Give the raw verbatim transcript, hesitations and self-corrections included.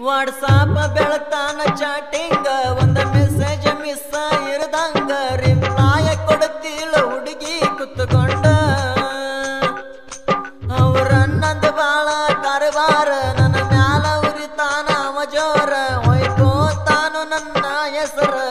WhatsApp ಬೆಳತಾನ ಚಾಟಿಂಗ ಒಂದ message miss ಇರದಂಗ ರಿಪ್ಲಾಯ ಕೊಡುತ್ತಿಲ್ಲ ಹುಡುಗಿ ಕುತ್ತುಕೊಂಡ ಅವರನ್ನಂದ ಬಾಳ ಕಾರವಾರ ನನ್ನ ಮ್ಯಾಲ ಉರಿತಾನ ಅವ ಜೋರ ಹೊಯ್ಕೋತಾನು ನನ್ನ ಹೆಸರ